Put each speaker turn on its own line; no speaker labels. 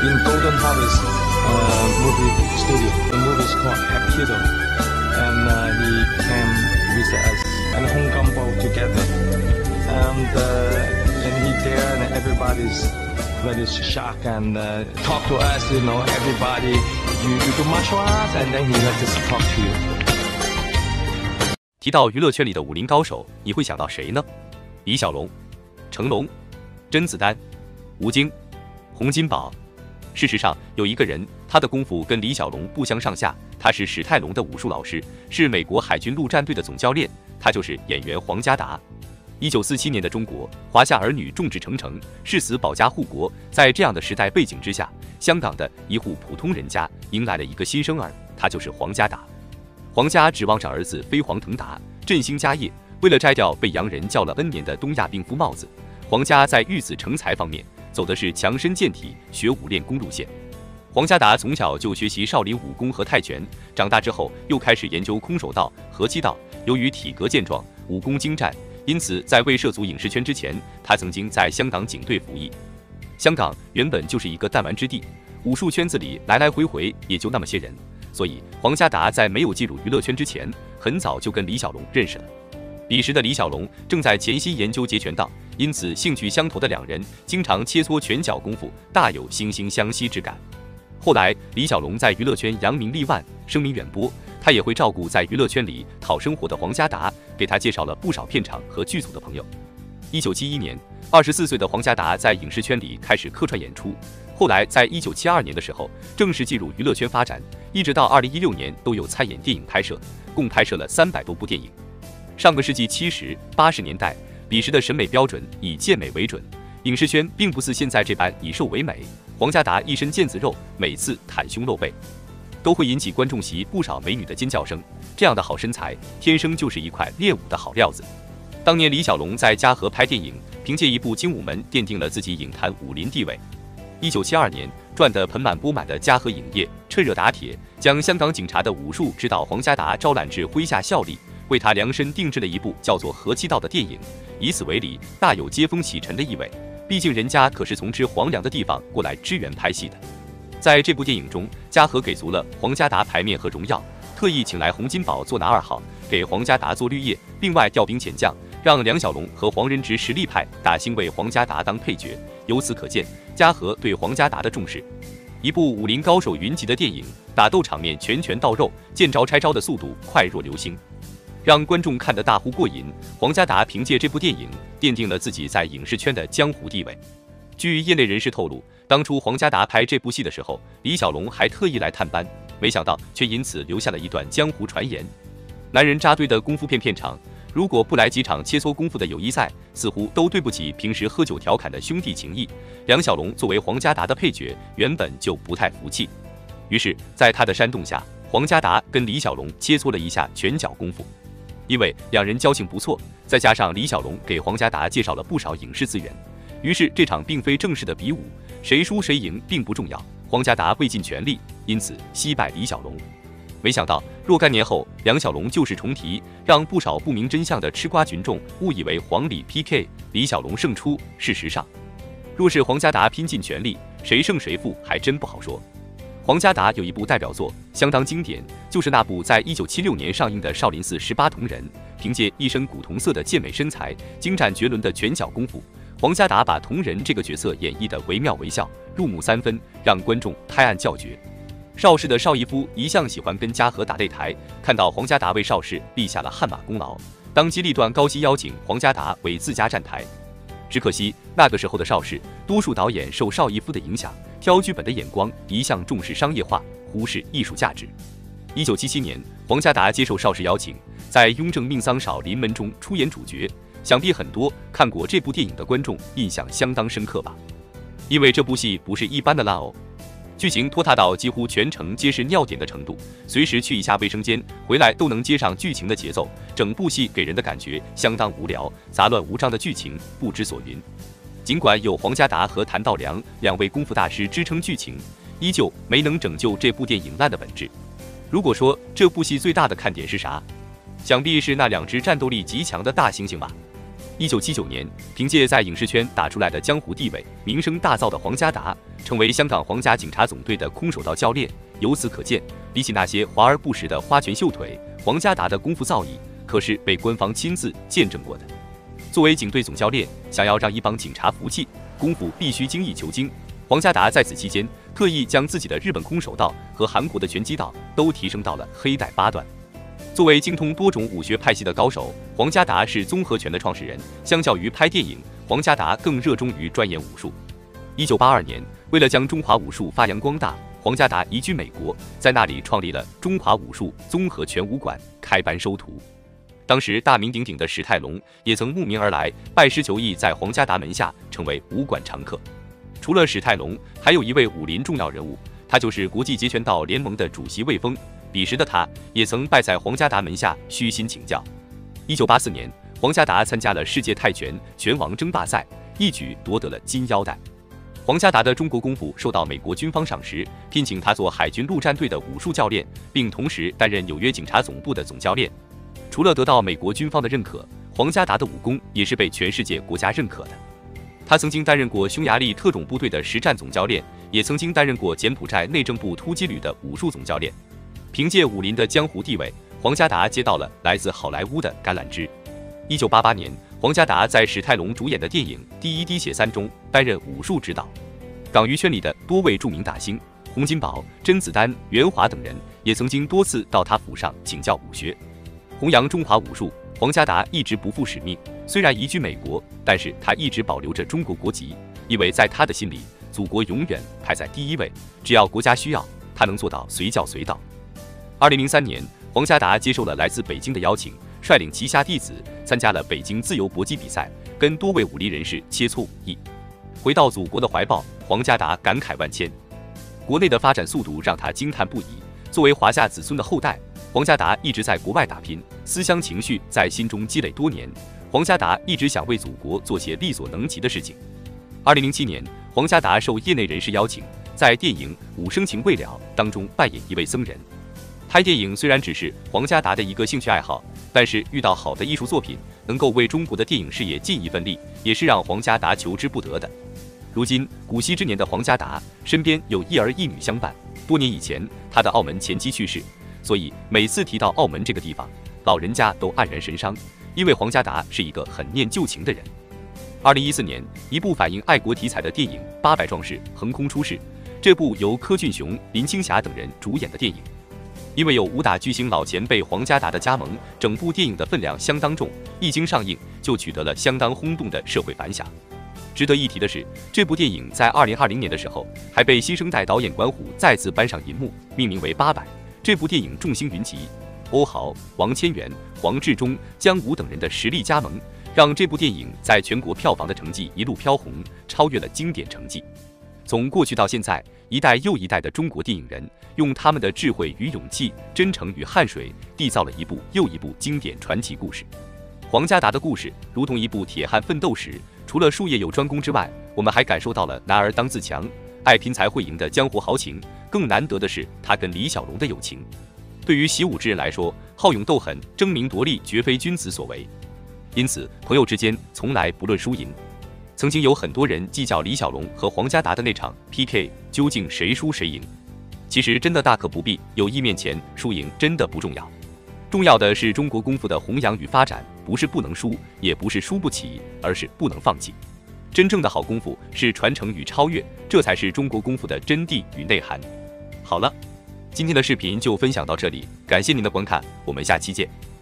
in Golden Harvest movie studio. The movie is called Hapkido, and he came with us and Hong Kong together, and he there, and everybody's very shocked and talk to us. You know, everybody, you do martial arts, and then he just talk to you.
提到娱乐圈里的武林高手，你会想到谁呢？李小龙、成龙、甄子丹、吴京、洪金宝。事实上，有一个人，他的功夫跟李小龙不相上下，他是史泰龙的武术老师，是美国海军陆战队的总教练，他就是演员黄家达。1947年的中国，华夏儿女众志成城，誓死保家护国。在这样的时代背景之下，香港的一户普通人家迎来了一个新生儿，他就是黄家达。黄家指望着儿子飞黄腾达，振兴家业。为了摘掉被洋人叫了 N 年的东亚病夫帽子，黄家在育子成才方面走的是强身健体、学武练功路线。黄家达从小就学习少林武功和泰拳，长大之后又开始研究空手道、合气道。由于体格健壮、武功精湛，因此在未涉足影视圈之前，他曾经在香港警队服役。香港原本就是一个弹丸之地，武术圈子里来来回回也就那么些人，所以黄家达在没有进入娱乐圈之前，很早就跟李小龙认识了。彼时的李小龙正在潜心研究截拳道，因此兴趣相投的两人经常切磋拳脚功夫，大有惺惺相惜之感。后来李小龙在娱乐圈扬名立万，声名远播，他也会照顾在娱乐圈里讨生活的黄家达，给他介绍了不少片场和剧组的朋友。1971年，24岁的黄家达在影视圈里开始客串演出，后来在1972年的时候正式进入娱乐圈发展，一直到2016年都有参演电影拍摄，共拍摄了300多部电影。上个世纪70、80年代，彼时的审美标准以健美为准，影视圈并不似现在这般以瘦为美。黄家达一身腱子肉，每次袒胸露背，都会引起观众席不少美女的尖叫声。这样的好身材，天生就是一块练武的好料子。当年李小龙在嘉禾拍电影，凭借一部《精武门》奠定了自己影坛武林地位。1972年，赚得盆满钵满的嘉禾影业趁热打铁，将香港警察的武术指导黄家达招揽至麾下效力，为他量身定制了一部叫做《合气道》的电影，以此为例，大有接风洗尘的意味。毕竟人家可是从吃皇粮的地方过来支援拍戏的。在这部电影中，嘉禾给足了黄家达牌面和荣耀，特意请来洪金宝做拿2号，给黄家达做绿叶，另外调兵遣将，让梁小龙和黄仁直实力派打星为黄家达当配角。由此可见，嘉禾对黄家达的重视。一部武林高手云集的电影，打斗场面拳拳到肉，见招拆招的速度快若流星，让观众看得大呼过瘾。黄家达凭借这部电影奠定了自己在影视圈的江湖地位。据业内人士透露，当初黄家达拍这部戏的时候，李小龙还特意来探班，没想到却因此留下了一段江湖传言：男人扎堆的功夫片场，如果不来几场切磋功夫的友谊赛，似乎都对不起平时喝酒调侃的兄弟情谊。梁小龙作为黄家达的配角，原本就不太服气，于是在他的煽动下，黄家达跟李小龙切磋了一下拳脚功夫。因为两人交情不错，再加上李小龙给黄家达介绍了不少影视资源，于是这场并非正式的比武，谁输谁赢并不重要，黄家达未尽全力，因此惜败李小龙。没想到若干年后，梁小龙旧事重提，让不少不明真相的吃瓜群众误以为黄李 PK， 李小龙胜出。事实上，若是黄家达拼尽全力，谁胜谁负还真不好说。黄家达有一部代表作相当经典，就是那部在1976年上映的《少林寺18铜人》。凭借一身古铜色的健美身材、精湛绝伦的拳脚功夫，黄家达把铜人这个角色演绎得惟妙惟肖，入木三分，让观众拍案叫绝。邵氏的邵逸夫一向喜欢跟嘉禾打擂台，看到黄家达为邵氏立下了汗马功劳，当机立断高息邀请黄家达为自家站台。只可惜那个时候的邵氏，多数导演受邵逸夫的影响，挑剧本的眼光一向重视商业化，忽视艺术价值。1977年，黄家达接受邵氏邀请，在《雍正命丧少林门》中出演主角，想必很多看过这部电影的观众印象相当深刻吧？因为这部戏不是一般的烂偶，剧情拖沓到几乎全程皆是尿点的程度，随时去一下卫生间回来都能接上剧情的节奏，整部戏给人的感觉相当无聊，杂乱无章的剧情不知所云。尽管有黄家达和谭道良两位功夫大师支撑剧情，依旧没能拯救这部电影烂的本质。如果说这部戏最大的看点是啥，想必是那两只战斗力极强的大猩猩吧。 1979年，凭借在影视圈打出来的江湖地位，名声大噪的黄家达，成为香港皇家警察总队的空手道教练。由此可见，比起那些华而不实的花拳绣腿，黄家达的功夫造诣可是被官方亲自见证过的。作为警队总教练，想要让一帮警察服气，功夫必须精益求精。黄家达在此期间，特意将自己的日本空手道和韩国的拳击道都提升到了黑带8段。作为精通多种武学派系的高手，黄家达是综合拳的创始人。相较于拍电影，黄家达更热衷于钻研武术。1982年，为了将中华武术发扬光大，黄家达移居美国，在那里创立了中华武术综合拳武馆，开班收徒。当时大名鼎鼎的史泰龙也曾慕名而来，拜师求艺，在黄家达门下成为武馆常客。除了史泰龙，还有一位武林重要人物，他就是国际截拳道联盟的主席魏峰。彼时的他也曾拜在黄家达门下虚心请教。1984年，黄家达参加了世界泰拳拳王争霸赛，一举夺得了金腰带。黄家达的中国功夫受到美国军方赏识，聘请他做海军陆战队的武术教练，并同时担任纽约警察总部的总教练。除了得到美国军方的认可，黄家达的武功也是被全世界国家认可的。他曾经担任过匈牙利特种部队的实战总教练，也曾经担任过柬埔寨内政部突击旅的武术总教练。凭借武林的江湖地位，黄家达接到了来自好莱坞的橄榄枝。1988年，黄家达在史泰龙主演的电影《第一滴血3》中担任武术指导。港娱圈里的多位著名大星，洪金宝、甄子丹、袁华等人也曾经多次到他府上请教武学。弘扬中华武术，黄家达一直不负使命。虽然移居美国，但是他一直保留着中国国籍，因为在他的心里，祖国永远排在第一位。只要国家需要，他能做到随叫随到。2003年，黄家达接受了来自北京的邀请，率领旗下弟子参加了北京自由搏击比赛，跟多位武林人士切磋武艺。回到祖国的怀抱，黄家达感慨万千。国内的发展速度让他惊叹不已。作为华夏子孙的后代，黄家达一直在国外打拼，思乡情绪在心中积累多年。黄家达一直想为祖国做些力所能及的事情。2007年，黄家达受业内人士邀请，在电影《武生情未了》当中扮演一位僧人。拍电影虽然只是黄家达的一个兴趣爱好，但是遇到好的艺术作品，能够为中国的电影事业尽一份力，也是让黄家达求之不得的。如今古稀之年的黄家达身边有一儿一女相伴，多年以前他的澳门前妻去世，所以每次提到澳门这个地方，老人家都黯然神伤，因为黄家达是一个很念旧情的人。2014年，一部反映爱国题材的电影《800壮士横空出世》，这部由柯俊雄、林青霞等人主演的电影，因为有武打巨星老前辈黄家达的加盟，整部电影的分量相当重，一经上映就取得了相当轰动的社会反响。值得一提的是，这部电影在2020年的时候还被新生代导演管虎再次搬上银幕，命名为800。这部电影众星云集，欧豪、王千源、黄志忠、姜武等人的实力加盟，让这部电影在全国票房的成绩一路飘红，超越了经典成绩。从过去到现在，一代又一代的中国电影人用他们的智慧与勇气、真诚与汗水，缔造了一部又一部经典传奇故事。黄家达的故事如同一部铁汉奋斗史，除了术业有专攻之外，我们还感受到了男儿当自强、爱拼才会赢的江湖豪情。更难得的是他跟李小龙的友情。对于习武之人来说，好勇斗狠、争名夺利绝非君子所为，因此朋友之间从来不论输赢。曾经有很多人计较李小龙和黄家达的那场 PK 究竟谁输谁赢，其实真的大可不必，友谊面前输赢真的不重要。重要的是中国功夫的弘扬与发展，不是不能输，也不是输不起，而是不能放弃。真正的好功夫是传承与超越，这才是中国功夫的真谛与内涵。好了，今天的视频就分享到这里，感谢您的观看，我们下期见。